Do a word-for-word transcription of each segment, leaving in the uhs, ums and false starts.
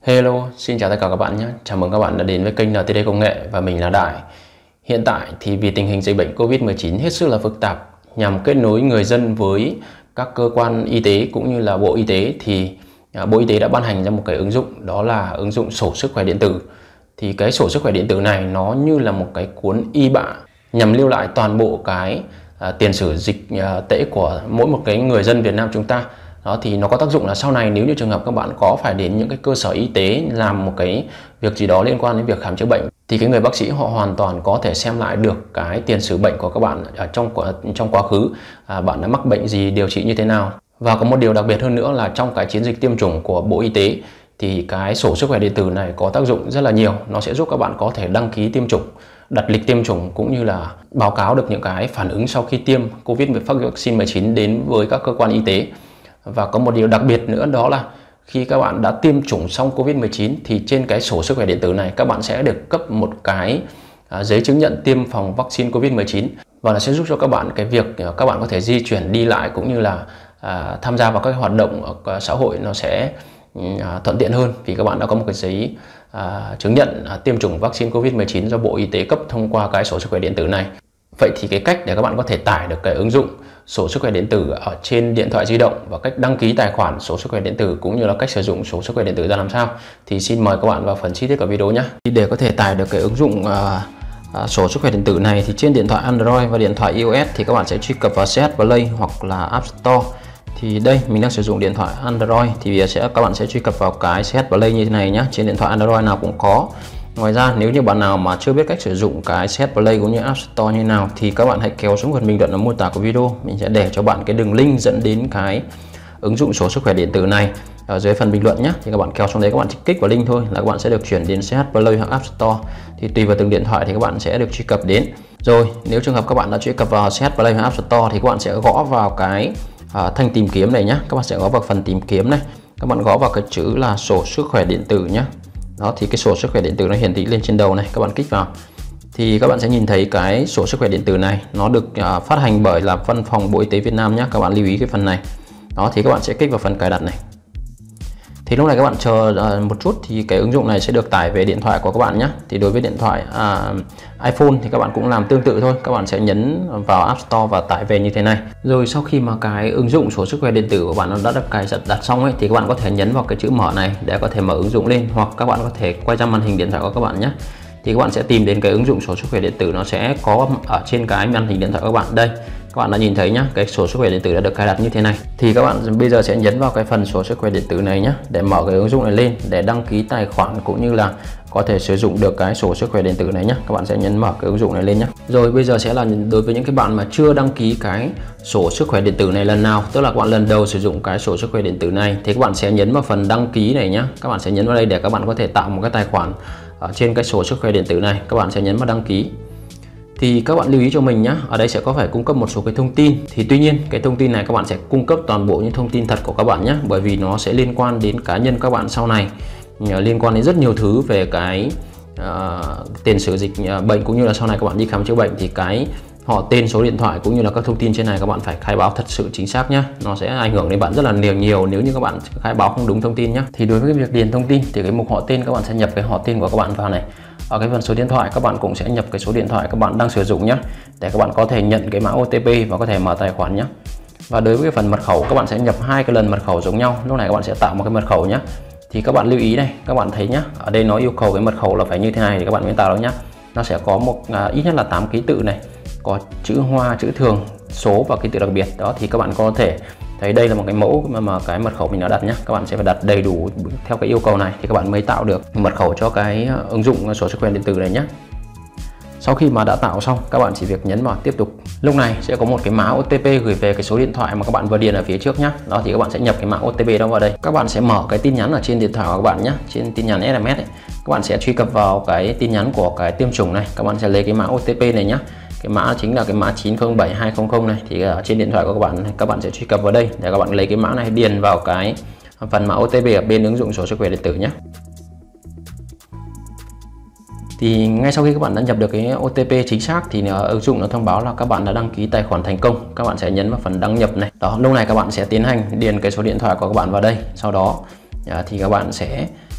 Hello, xin chào tất cả các bạn nhé. Chào mừng các bạn đã đến với kênh en tê đê Công nghệ và mình là Đại. Hiện tại thì vì tình hình dịch bệnh Covid mười chín hết sức là phức tạp, nhằm kết nối người dân với các cơ quan y tế cũng như là Bộ Y tế thì Bộ Y tế đã ban hành ra một cái ứng dụng, đó là ứng dụng sổ sức khỏe điện tử. Thì cái sổ sức khỏe điện tử này nó như là một cái cuốn y bạ nhằm lưu lại toàn bộ cái à, tiền sử dịch à, tễ của mỗi một cái người dân Việt Nam chúng ta. Đó thì nó có tác dụng là sau này nếu như trường hợp các bạn có phải đến những cái cơ sở y tế làm một cái việc gì đó liên quan đến việc khám chữa bệnh thì cái người bác sĩ họ hoàn toàn có thể xem lại được cái tiền sử bệnh của các bạn ở trong trong quá khứ, à, bạn đã mắc bệnh gì, điều trị như thế nào. Và có một điều đặc biệt hơn nữa là trong cái chiến dịch tiêm chủng của Bộ Y tế thì cái sổ sức khỏe điện tử này có tác dụng rất là nhiều. Nó sẽ giúp các bạn có thể đăng ký tiêm chủng, đặt lịch tiêm chủng cũng như là báo cáo được những cái phản ứng sau khi tiêm Covid mười chín đến với các cơ quan y tế. Và có một điều đặc biệt nữa, đó là khi các bạn đã tiêm chủng xong Covid mười chín thì trên cái sổ sức khỏe điện tử này các bạn sẽ được cấp một cái à, giấy chứng nhận tiêm phòng vaccine Covid mười chín, và nó sẽ giúp cho các bạn cái việc các bạn có thể di chuyển đi lại cũng như là à, tham gia vào các hoạt động ở xã hội nó sẽ à, thuận tiện hơn, vì các bạn đã có một cái giấy à, chứng nhận à, tiêm chủng vaccine Covid mười chín do Bộ Y tế cấp thông qua cái sổ sức khỏe điện tử này. Vậy thì cái cách để các bạn có thể tải được cái ứng dụng sổ sức khỏe điện tử ở trên điện thoại di động và cách đăng ký tài khoản sổ sức khỏe điện tử cũng như là cách sử dụng sổ sức khỏe điện tử ra làm sao thì xin mời các bạn vào phần chi tiết của video nhé. Để có thể tải được cái ứng dụng uh, uh, sổ sức khỏe điện tử này thì trên điện thoại Android và điện thoại iOS thì các bạn sẽ truy cập vào xê hát Play hoặc là App Store. Thì đây mình đang sử dụng điện thoại Android thì sẽ các bạn sẽ truy cập vào cái xê hát Play như thế này nhé. Trên điện thoại Android nào cũng có. Ngoài ra nếu như bạn nào mà chưa biết cách sử dụng cái xê hát Play cũng như App Store như nào thì các bạn hãy kéo xuống phần bình luận ở mô tả của video. Mình sẽ để cho bạn cái đường link dẫn đến cái ứng dụng sổ sức khỏe điện tử này ở dưới phần bình luận nhé. Thì các bạn kéo xuống đấy, các bạn chỉ kích vào link thôi là các bạn sẽ được chuyển đến xê hát Play hoặc App Store. Thì tùy vào từng điện thoại thì các bạn sẽ được truy cập đến. Rồi nếu trường hợp các bạn đã truy cập vào xê hát Play hoặc App Store thì các bạn sẽ gõ vào cái à, thanh tìm kiếm này nhé. Các bạn sẽ gõ vào phần tìm kiếm này, các bạn gõ vào cái chữ là sổ sức khỏe điện tử nhé. Đó thì cái sổ sức khỏe điện tử nó hiển thị lên trên đầu này, các bạn kích vào thì các bạn sẽ nhìn thấy cái sổ sức khỏe điện tử này nó được uh, phát hành bởi là Văn phòng Bộ Y tế Việt Nam nhé. Các bạn lưu ý cái phần này. Đó thì các bạn sẽ kích vào phần cài đặt này. Thì lúc này các bạn chờ uh, một chút thì cái ứng dụng này sẽ được tải về điện thoại của các bạn nhé. Thì đối với điện thoại uh, iPhone thì các bạn cũng làm tương tự thôi. Các bạn sẽ nhấn vào App Store và tải về như thế này. Rồi sau khi mà cái ứng dụng sổ sức khỏe điện tử của bạn nó đã được cài đặt, đặt xong ấy thì các bạn có thể nhấn vào cái chữ mở này để có thể mở ứng dụng lên, hoặc các bạn có thể quay ra màn hình điện thoại của các bạn nhé. Thì các bạn sẽ tìm đến cái ứng dụng sổ sức khỏe điện tử, nó sẽ có ở trên cái màn hình điện thoại của các bạn đây. Các bạn đã nhìn thấy nhá, cái sổ sức khỏe điện tử đã được cài đặt như thế này. Thì các bạn bây giờ sẽ nhấn vào cái phần sổ sức khỏe điện tử này nhé, để mở cái ứng dụng này lên để đăng ký tài khoản cũng như là có thể sử dụng được cái sổ sức khỏe điện tử này nhé. Các bạn sẽ nhấn mở cái ứng dụng này lên nhé. Rồi bây giờ sẽ là đối với những cái bạn mà chưa đăng ký cái sổ sức khỏe điện tử này lần nào, tức là các bạn lần đầu sử dụng cái sổ sức khỏe điện tử này, thì các bạn sẽ nhấn vào phần đăng ký này nhé. Các bạn sẽ nhấn vào đây để các bạn có thể tạo một cái tài khoản ở trên cái sổ sức khỏe điện tử này. Các bạn sẽ nhấn vào đăng ký. Thì các bạn lưu ý cho mình nhé, ở đây sẽ có phải cung cấp một số cái thông tin. Thì tuy nhiên cái thông tin này các bạn sẽ cung cấp toàn bộ những thông tin thật của các bạn nhé, bởi vì nó sẽ liên quan đến cá nhân các bạn sau này, liên quan đến rất nhiều thứ về cái uh, tiền sử dịch uh, bệnh cũng như là sau này các bạn đi khám chữa bệnh thì cái họ tên, số điện thoại cũng như là các thông tin trên này các bạn phải khai báo thật sự chính xác nhé. Nó sẽ ảnh hưởng đến bạn rất là nhiều nhiều nếu như các bạn khai báo không đúng thông tin nhé. Thì đối với cái việc điền thông tin thì cái mục họ tên các bạn sẽ nhập cái họ tên của các bạn vào này. Ở cái phần số điện thoại các bạn cũng sẽ nhập cái số điện thoại các bạn đang sử dụng nhé, để các bạn có thể nhận cái mã ô tê pê và có thể mở tài khoản nhé. Và đối với cái phần mật khẩu các bạn sẽ nhập hai cái lần mật khẩu giống nhau. Lúc này các bạn sẽ tạo một cái mật khẩu nhé. Thì các bạn lưu ý này, các bạn thấy nhé, ở đây nó yêu cầu cái mật khẩu là phải như thế này thì các bạn mới tạo được nhé. Nó sẽ có một à, ít nhất là tám ký tự này, có chữ hoa, chữ thường, số và ký tự đặc biệt. Đó thì các bạn có thể thấy đây là một cái mẫu mà, mà cái mật khẩu mình đã đặt nhé. Các bạn sẽ phải đặt đầy đủ theo cái yêu cầu này thì các bạn mới tạo được mật khẩu cho cái ứng dụng sổ sức khỏe điện tử này nhé. Sau khi mà đã tạo xong, các bạn chỉ việc nhấn vào tiếp tục. Lúc này sẽ có một cái mã ô tê pê gửi về cái số điện thoại mà các bạn vừa điền ở phía trước nhé. Đó thì các bạn sẽ nhập cái mã ô tê pê đó vào đây. Các bạn sẽ mở cái tin nhắn ở trên điện thoại của các bạn nhé, trên tin nhắn ét em ét ấy. Các bạn sẽ truy cập vào cái tin nhắn của cái tiêm chủng này. Các bạn sẽ lấy cái mã ô tê pê này nhé. Cái mã chính là cái mã chín không bảy hai không không này, thì ở trên điện thoại của các bạn các bạn sẽ truy cập vào đây để các bạn lấy cái mã này điền vào cái phần mã ô tê pê ở bên ứng dụng sổ sức khỏe điện tử nhé. Thì ngay sau khi các bạn đã nhập được cái ô tê pê chính xác thì ứng dụng nó thông báo là các bạn đã đăng ký tài khoản thành công. Các bạn sẽ nhấn vào phần đăng nhập này. Đó, lúc này các bạn sẽ tiến hành điền cái số điện thoại của các bạn vào đây. Sau đó thì các bạn sẽ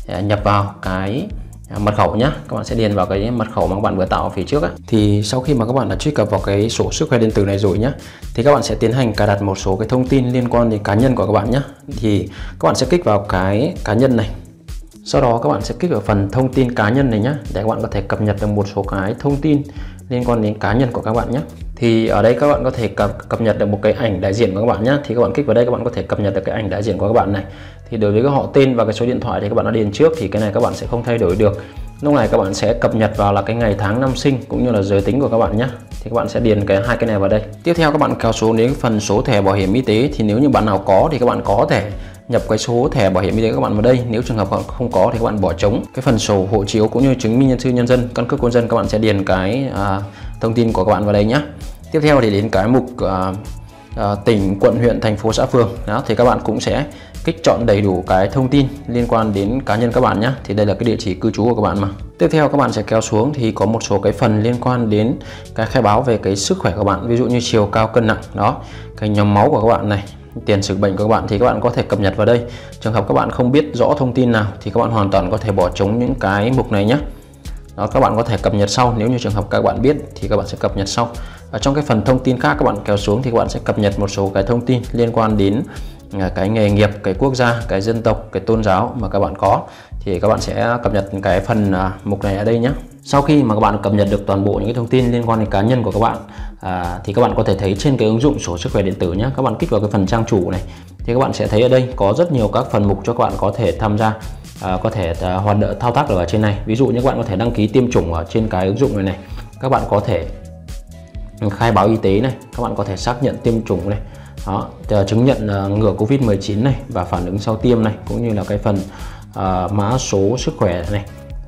nhập vào cái mật khẩu nhé. Các bạn sẽ điền vào cái mật khẩu mà các bạn vừa tạo ở phía trước ấy. Thì sau khi mà các bạn đã truy cập vào cái sổ sức khỏe điện tử này rồi nhé, thì các bạn sẽ tiến hành cài đặt một số cái thông tin liên quan đến cá nhân của các bạn nhé. Thì các bạn sẽ kích vào cái cá nhân này, sau đó các bạn sẽ kích vào phần thông tin cá nhân này nhé, để các bạn có thể cập nhật được một số cái thông tin liên quan đến cá nhân của các bạn nhé. Thì ở đây các bạn có thể cập, cập nhật được một cái ảnh đại diện của các bạn nhé. Thì các bạn kích vào đây, các bạn có thể cập nhật được cái ảnh đại diện của các bạn này. Thì đối với cái họ tên và cái số điện thoại thì các bạn đã điền trước, thì cái này các bạn sẽ không thay đổi được. Lúc này các bạn sẽ cập nhật vào là cái ngày tháng năm sinh cũng như là giới tính của các bạn nhé. Thì các bạn sẽ điền cái hai cái này vào đây. Tiếp theo các bạn kéo xuống đến phần số thẻ bảo hiểm y tế. Thì nếu như bạn nào có thì các bạn có thể nhập cái số thẻ bảo hiểm y tế các bạn vào đây. Nếu trường hợp không có thì các bạn bỏ trống. Cái phần sổ hộ chiếu cũng như chứng minh nhân thư nhân dân, căn cước công dân, các bạn sẽ điền cái à, thông tin của các bạn vào đây nhé. Tiếp theo thì đến cái mục à, à, tỉnh, quận, huyện, thành phố, xã, phường. Đó, thì các bạn cũng sẽ kích chọn đầy đủ cái thông tin liên quan đến cá nhân các bạn nhé. Thì đây là cái địa chỉ cư trú của các bạn mà. Tiếp theo các bạn sẽ kéo xuống thì có một số cái phần liên quan đến cái khai báo về cái sức khỏe của bạn. Ví dụ như chiều cao, cân nặng, đó, cái nhóm máu của các bạn này, tiền sử bệnh của các bạn thì các bạn có thể cập nhật vào đây. Trường hợp các bạn không biết rõ thông tin nào thì các bạn hoàn toàn có thể bỏ trống những cái mục này nhé. Đó, các bạn có thể cập nhật sau. Nếu như trường hợp các bạn biết thì các bạn sẽ cập nhật sau. Ở trong cái phần thông tin khác các bạn kéo xuống thì các bạn sẽ cập nhật một số cái thông tin liên quan đến cái nghề nghiệp, cái quốc gia, cái dân tộc, cái tôn giáo mà các bạn có, thì các bạn sẽ cập nhật cái phần mục này ở đây nhé. Sau khi mà các bạn cập nhật được toàn bộ những cái thông tin liên quan đến cá nhân của các bạn à, thì các bạn có thể thấy trên cái ứng dụng sổ sức khỏe điện tử nhé. Các bạn kích vào cái phần trang chủ này thì các bạn sẽ thấy ở đây có rất nhiều các phần mục cho các bạn có thể tham gia, à, có thể à, hoạt động thao tác được ở trên này. Ví dụ như các bạn có thể đăng ký tiêm chủng ở trên cái ứng dụng này này, các bạn có thể khai báo y tế này, các bạn có thể xác nhận tiêm chủng này, đó, chứng nhận uh, ngừa Covid mười chín này và phản ứng sau tiêm này, cũng như là cái phần uh, mã số sức khỏe này.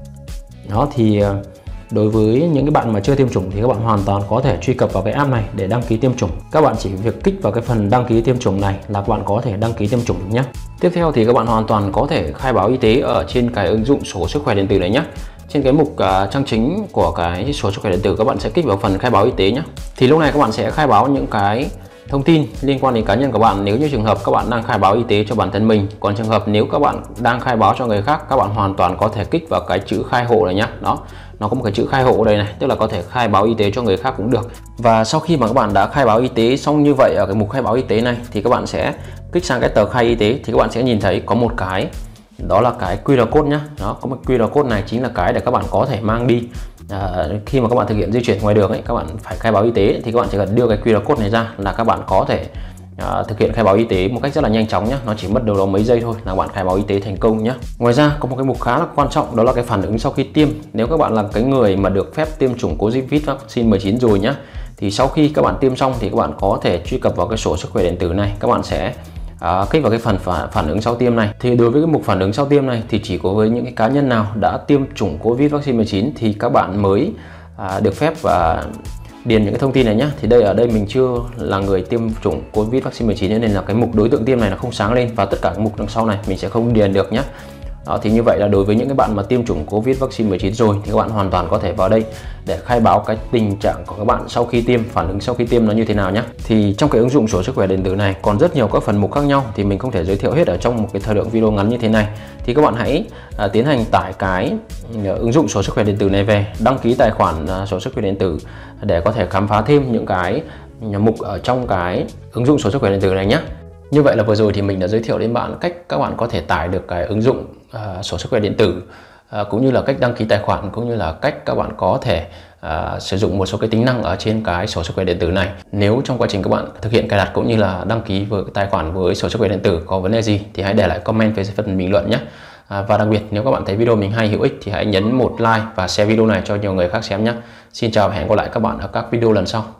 Đó thì uh, đối với những cái bạn mà chưa tiêm chủng thì các bạn hoàn toàn có thể truy cập vào cái app này để đăng ký tiêm chủng. Các bạn chỉ việc kích vào cái phần đăng ký tiêm chủng này là các bạn có thể đăng ký tiêm chủng nhé. Tiếp theo thì các bạn hoàn toàn có thể khai báo y tế ở trên cái ứng dụng sổ sức khỏe điện tử này nhé. Trên cái mục uh, trang chính của cái sổ sức khỏe điện tử, các bạn sẽ kích vào phần khai báo y tế nhé. Thì lúc này các bạn sẽ khai báo những cái thông tin liên quan đến cá nhân của bạn nếu như trường hợp các bạn đang khai báo y tế cho bản thân mình. Còn trường hợp nếu các bạn đang khai báo cho người khác, các bạn hoàn toàn có thể kích vào cái chữ khai hộ này nhé. Đó, nó có một cái chữ khai hộ ở đây này, tức là có thể khai báo y tế cho người khác cũng được. Và sau khi mà các bạn đã khai báo y tế xong như vậy, ở cái mục khai báo y tế này thì các bạn sẽ kích sang cái tờ khai y tế, thì các bạn sẽ nhìn thấy có một cái, đó là cái quy rờ code nhá. Đó, có một quy rờ code này chính là cái để các bạn có thể mang đi à, khi mà các bạn thực hiện di chuyển ngoài đường ấy, các bạn phải khai báo y tế thì các bạn chỉ cần đưa cái quy rờ code này ra là các bạn có thể à, thực hiện khai báo y tế một cách rất là nhanh chóng nhé. Nó chỉ mất đâu đó mấy giây thôi là bạn khai báo y tế thành công nhé. Ngoài ra có một cái mục khá là quan trọng, đó là cái phản ứng sau khi tiêm. Nếu các bạn là cái người mà được phép tiêm chủng Covid vaccine mười chín rồi nhé, thì sau khi các bạn tiêm xong thì các bạn có thể truy cập vào cái sổ sức khỏe điện tử này. Các bạn sẽ À, kích vào cái phần phản, phản ứng sau tiêm này. Thì đối với cái mục phản ứng sau tiêm này thì chỉ có với những cái cá nhân nào đã tiêm chủng Covid vaccine mười chín thì các bạn mới à, được phép và điền những cái thông tin này nhé. Thì đây ở đây mình chưa là người tiêm chủng Covid vaccine mười chín nên là cái mục đối tượng tiêm này nó không sáng lên, và tất cả các mục đằng sau này mình sẽ không điền được nhé. Đó, thì như vậy là đối với những cái bạn mà tiêm chủng Covid vaccine mười chín rồi thì các bạn hoàn toàn có thể vào đây để khai báo cái tình trạng của các bạn sau khi tiêm, phản ứng sau khi tiêm nó như thế nào nhé. Thì trong cái ứng dụng sổ sức khỏe điện tử này còn rất nhiều các phần mục khác nhau thì mình không thể giới thiệu hết ở trong một cái thời lượng video ngắn như thế này. Thì các bạn hãy à, tiến hành tải cái uh, ứng dụng sổ sức khỏe điện tử này về, đăng ký tài khoản uh, sổ sức khỏe điện tử để có thể khám phá thêm những cái mục ở trong cái ứng dụng sổ sức khỏe điện tử này nhé. Như vậy là vừa rồi thì mình đã giới thiệu đến bạn cách các bạn có thể tải được cái ứng dụng uh, sổ sức khỏe điện tử, uh, cũng như là cách đăng ký tài khoản, cũng như là cách các bạn có thể uh, sử dụng một số cái tính năng ở trên cái sổ sức khỏe điện tử này. Nếu trong quá trình các bạn thực hiện cài đặt cũng như là đăng ký với tài khoản với sổ sức khỏe điện tử có vấn đề gì thì hãy để lại comment phía dưới phần bình luận nhé. Uh, và đặc biệt nếu các bạn thấy video mình hay, hữu ích thì hãy nhấn một like và share video này cho nhiều người khác xem nhé. Xin chào và hẹn gặp lại các bạn ở các video lần sau.